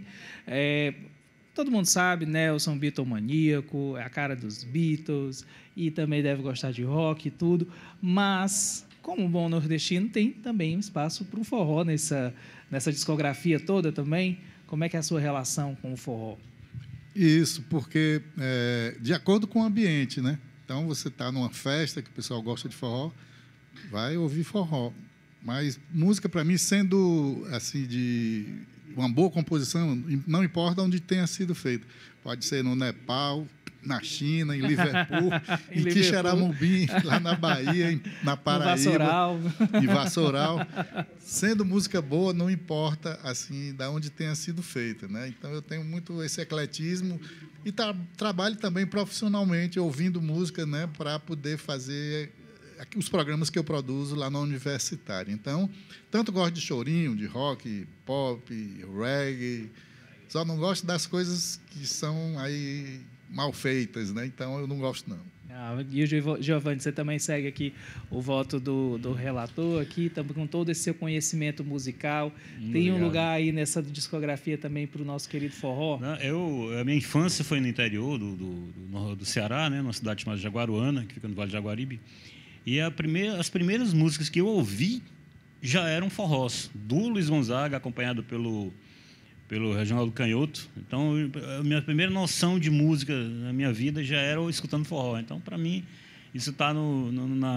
Todo mundo sabe, Nelson, Beatlemaníaco, é a cara dos Beatles e também deve gostar de rock e tudo, mas, como um bom nordestino, tem também um espaço para o forró nessa discografia toda também. Como é que é a sua relação com o forró? Isso, porque de acordo com o ambiente, né? Então, você está numa festa que o pessoal gosta de forró, vai ouvir forró. Mas música, para mim, sendo assim, de uma boa composição, não importa onde tenha sido feita. Pode ser no Nepal, na China, em Liverpool, em Quixeramobim, lá na Bahia, na Paraíba, em Vassoural. Sendo música boa, não importa assim, de onde tenha sido feita, né? Então, eu tenho muito esse ecletismo e trabalho também profissionalmente, ouvindo música, né, para poder fazer os programas que eu produzo lá na Universitária. Então, tanto gosto de chorinho, de rock, pop, reggae, só não gosto das coisas que são aí mal feitas, né? Então, eu não gosto, não. E o Giovanni, você também segue aqui o voto do relator aqui, com todo esse seu conhecimento musical. Tem um lugar aí nessa discografia também para o nosso querido forró? A minha infância foi no interior do Ceará, né, numa cidade chamada Jaguaruana, que fica no Vale de Jaguaribe. E as primeiras músicas que eu ouvi já eram forrós, do Luiz Gonzaga, acompanhado pelo Reginaldo Canhoto. Então, a minha primeira noção de música na minha vida já era escutando forró. Então, para mim, isso está no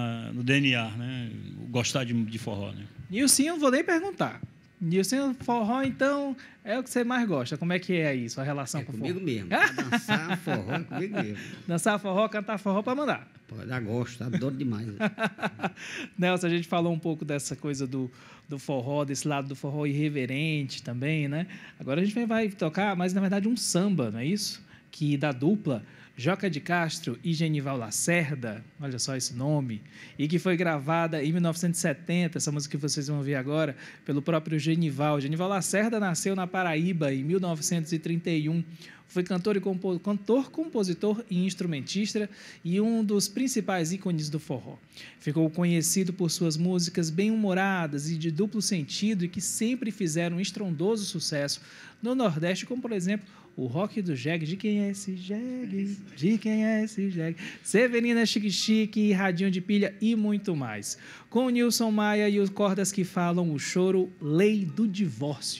DNA, né? Gostar de forró, né? Nilson, eu vou nem perguntar. Nilson, forró, então, é o que você mais gosta. Como é que é aí, sua relação com o forró? Comigo mesmo. Dançar forró é comigo mesmo. Dançar forró, cantar forró para mandar. Já gosto, adoro demais. Nelson, a gente falou um pouco dessa coisa do forró, desse lado do forró irreverente também, né? Agora a gente vai tocar, mas na verdade um samba, não é isso? Que da dupla Joca de Castro e Genival Lacerda, olha só esse nome, e que foi gravada em 1970, essa música que vocês vão ouvir agora, pelo próprio Genival. Genival Lacerda nasceu na Paraíba em 1931, foi cantor, compositor e instrumentista e um dos principais ícones do forró. Ficou conhecido por suas músicas bem-humoradas e de duplo sentido e que sempre fizeram um estrondoso sucesso no Nordeste, como, por exemplo, o Rock do Jegue. De quem é esse jegue? De quem é esse jegue? Severina Chique Chique, Radinho de Pilha e muito mais. Com o Nilson Maia e os Cordas que Falam, o choro Lei do Divórcio.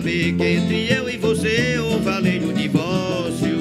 saber que entre eu e você houve a lei do divórcio.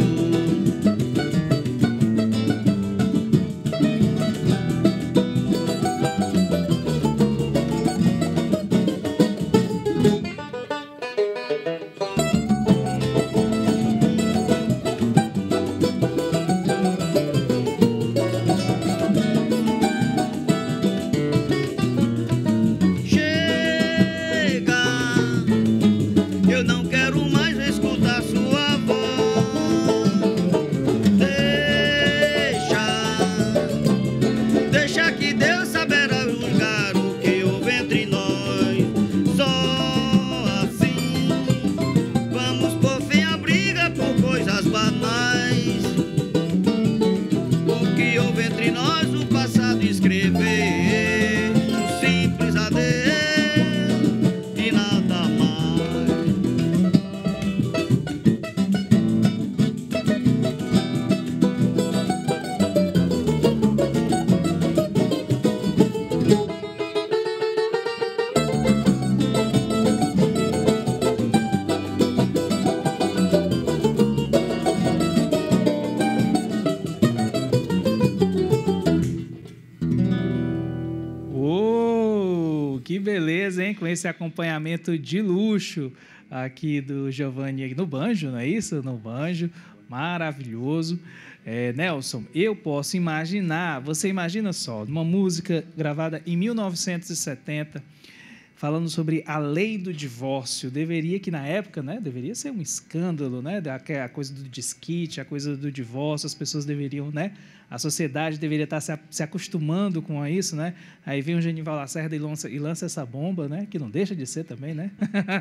Com esse acompanhamento de luxo aqui do Giovanni no banjo, não é isso? No banjo, maravilhoso. Nelson, eu posso imaginar, você imagina só, uma música gravada em 1970, falando sobre a lei do divórcio. Deveria que na época, né, deveria ser um escândalo, né, a coisa do desquite, a coisa do divórcio, as pessoas deveriam, né, a sociedade deveria estar se acostumando com isso, né? Aí vem o Genival Lacerda e lança essa bomba, né? Que não deixa de ser também, né?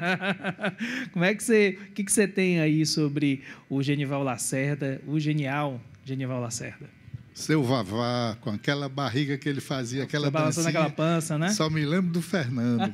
Como é que o que você tem aí sobre o Genival Lacerda, o genial Genival Lacerda? Seu Vavá, com aquela barriga que ele fazia, aquela dancinha. Aquela pança, né? Só me lembro do Fernando.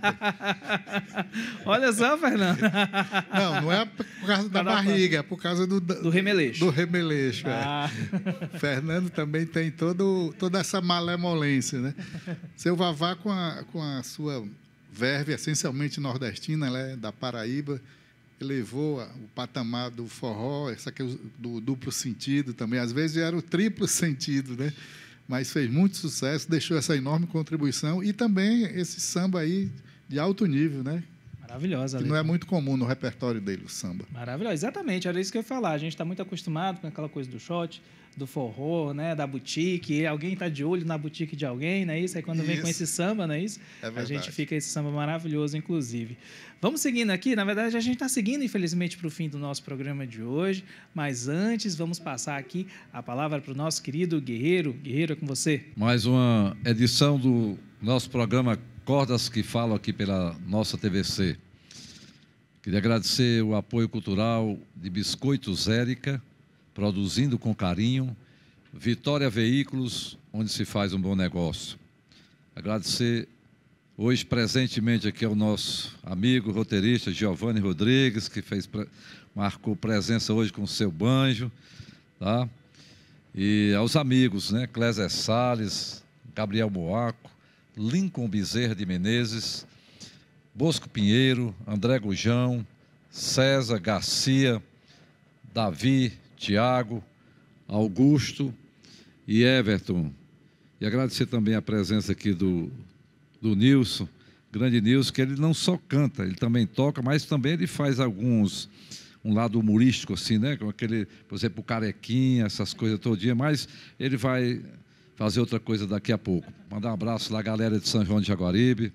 Olha só, Fernando. Não é por causa da barriga, é por causa do remeleixo. Do remeleixo, Fernando também tem toda essa malemolência, né? Seu Vavá, com a sua verve essencialmente nordestina, ela é da Paraíba, elevou o patamar do forró, essa aqui do duplo sentido também, às vezes era o triplo sentido, né? Mas fez muito sucesso, deixou essa enorme contribuição e também esse samba aí de alto nível, né? Maravilhosa. Que não é muito comum no repertório dele, o samba. Maravilhoso, exatamente, era isso que eu ia falar. A gente está muito acostumado com aquela coisa do shot, do forró, né, da boutique, alguém está de olho na boutique de alguém, não é isso? Aí quando vem com esse samba, não é isso? A gente fica esse samba maravilhoso, inclusive. Vamos seguindo aqui, na verdade a gente está seguindo, infelizmente, para o fim do nosso programa de hoje, mas antes vamos passar aqui a palavra para o nosso querido Guerreiro. Guerreiro, é com você. Mais uma edição do nosso programa Cordas que Falam aqui pela nossa TVC. Queria agradecer o apoio cultural de Biscoitos Érica, produzindo com carinho, Vitória Veículos, onde se faz um bom negócio. Agradecer hoje presentemente aqui ao nosso amigo roteirista Giovanni Rodrigues, que marcou presença hoje com o seu banjo, tá? E aos amigos, né? Clésia Salles, Gabriel Moaco, Lincoln Bezerra de Menezes, Bosco Pinheiro, André Gujão, César Garcia, Davi, Tiago, Augusto e Everton. E agradecer também a presença aqui do Nilson, grande Nilson, que ele não só canta, ele também toca, mas também ele faz um lado humorístico, assim, né? Com aquele, por exemplo, o Carequinha, essas coisas todinha, mas ele vai fazer outra coisa daqui a pouco. Mandar um abraço lá à galera de São João de Jaguaribe,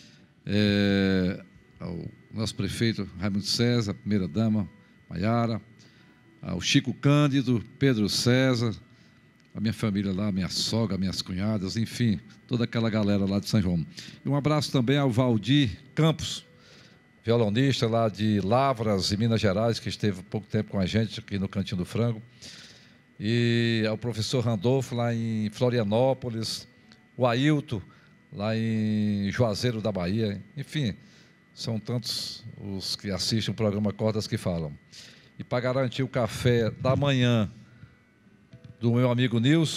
ao nosso prefeito Raimundo César, primeira-dama Maiara, ao Chico Cândido, Pedro César, a minha família lá, minha sogra, minhas cunhadas, enfim, toda aquela galera lá de São João. E um abraço também ao Valdir Campos, violonista lá de Lavras, em Minas Gerais, que esteve pouco tempo com a gente aqui no Cantinho do Frango, e ao professor Randolfo, lá em Florianópolis, o Ailton, lá em Juazeiro da Bahia, enfim, são tantos os que assistem o programa Cordas que Falam. E para garantir o café da manhã do meu amigo Nilson,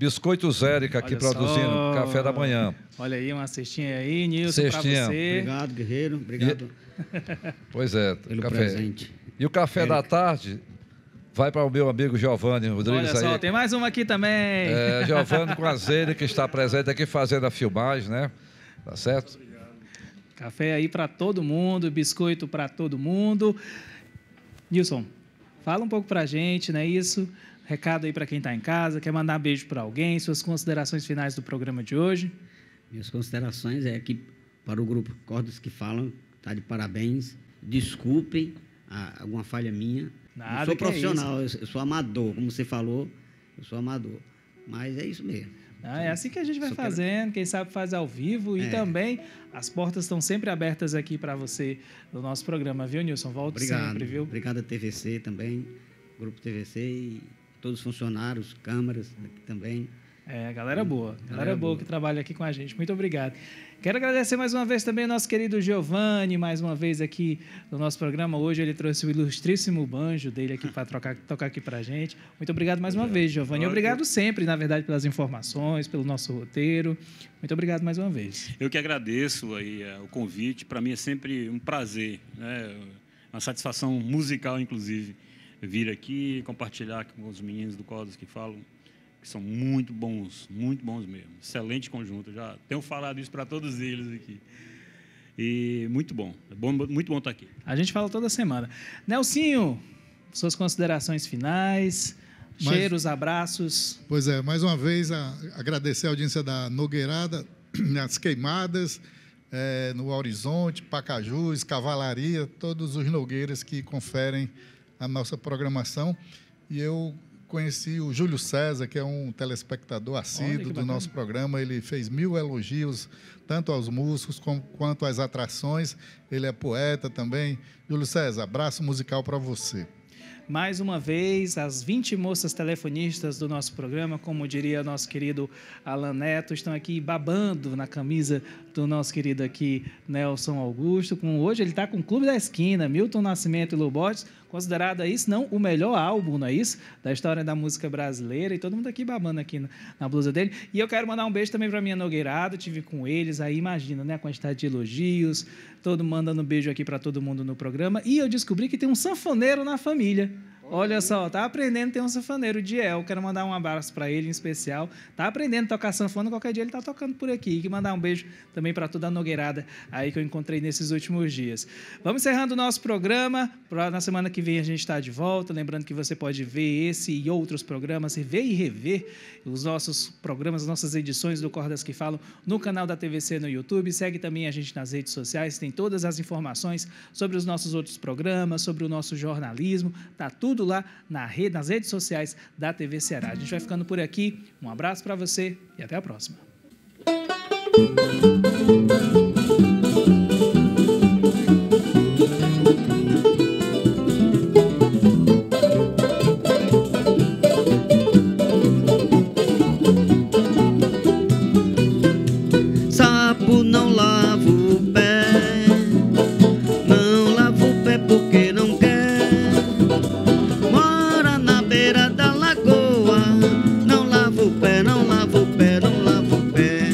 Biscoitos Érica aqui produzindo café da manhã. Olha aí, uma cestinha aí, Nilson, para você. Obrigado, guerreiro. Obrigado. Pois é, pelo café. Presente. E o café da tarde vai para o meu amigo Giovanni Rodrigues. Olha só, aí. Tem mais uma aqui também. Giovanni com azeite, que está presente aqui fazendo a filmagem, né? Tá certo? Café aí para todo mundo, biscoito para todo mundo. Nilson, fala um pouco para a gente, não é isso? Recado aí para quem está em casa, quer mandar um beijo para alguém, suas considerações finais do programa de hoje. Minhas considerações é que para o grupo Cordas que Falam, está de parabéns. Desculpem alguma falha minha. Nada, eu sou profissional, eu sou amador, como você falou, eu sou amador. Mas é isso mesmo. É assim que a gente vai fazendo, quem sabe faz ao vivo e também as portas estão sempre abertas aqui para você no nosso programa, viu, Nilson? Volte sempre, viu? Obrigado a TVC também, Grupo TVC e todos os funcionários, câmaras aqui também. Galera boa. Galera boa que trabalha aqui com a gente. Muito obrigado. Quero agradecer mais uma vez também ao nosso querido Giovanni, mais uma vez aqui no nosso programa. Hoje ele trouxe o ilustríssimo banjo dele aqui para tocar aqui para a gente. Muito obrigado mais uma vez, Giovanni. E obrigado sempre, na verdade, pelas informações, pelo nosso roteiro. Muito obrigado mais uma vez. Eu que agradeço aí o convite. Para mim é sempre um prazer, né? Uma satisfação musical, inclusive, vir aqui e compartilhar com os meninos do Cordas que Falam, que são muito bons mesmo. Excelente conjunto. Já tenho falado isso para todos eles aqui. E muito bom. Muito bom estar aqui. A gente fala toda semana. Nelsinho, suas considerações finais, cheiros, abraços. Pois é, mais uma vez agradecer a audiência da Nogueirada, as Queimadas, no Horizonte, Pacajus, Cavalaria, todos os nogueiras que conferem a nossa programação. E eu conheci o Júlio César, que é um telespectador assíduo do nosso programa. Ele fez 1000 elogios, tanto aos músicos quanto às atrações. Ele é poeta também. Júlio César, abraço musical para você. Mais uma vez, as 20 moças telefonistas do nosso programa, como diria nosso querido Alan Neto, estão aqui babando na camisa do nosso querido aqui Nelson Augusto. Hoje ele está com o Clube da Esquina, Milton Nascimento e Lobotes, considerado aí, se não o melhor álbum, não é isso? Da história da música brasileira, e todo mundo aqui babando aqui na blusa dele. E eu quero mandar um beijo também para a minha Nogueirada, tive com eles, aí imagina, né, a quantidade de elogios, todo mandando um beijo aqui para todo mundo no programa. E eu descobri que tem um sanfoneiro na família. Olha só, tá aprendendo a ter um sanfoneiro, Diel. Quero mandar um abraço para ele em especial. Tá aprendendo a tocar sanfona, qualquer dia ele tá tocando por aqui. E mandar um beijo também para toda a Nogueirada aí que eu encontrei nesses últimos dias. Vamos encerrando o nosso programa. Na semana que vem a gente está de volta. Lembrando que você pode ver esse e outros programas, ver e rever os nossos programas, as nossas edições do Cordas que Falam no canal da TVC no YouTube. Segue também a gente nas redes sociais, tem todas as informações sobre os nossos outros programas, sobre o nosso jornalismo. Tá tudo lá nas redes sociais da TV Ceará. A gente vai ficando por aqui. Um abraço para você e até a próxima. Sapo não lava o pé, não lava o pé porque não quer. Mora na beira da lagoa, não lava o pé, não lava o pé, não lava o pé.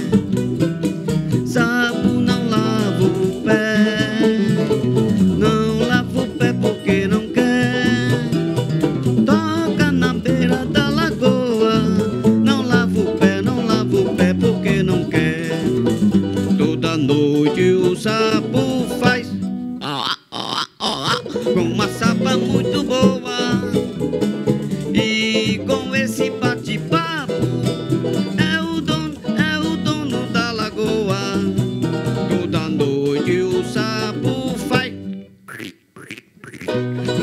Sapo não lava o pé, não lava o pé porque não quer. Toca na beira da lagoa, não lava o pé, não lava o pé porque não quer. Toda noite o sapo faz com uma sapa muito boa. E com esse bate-papo é o dono da lagoa. Toda noite o sapo faz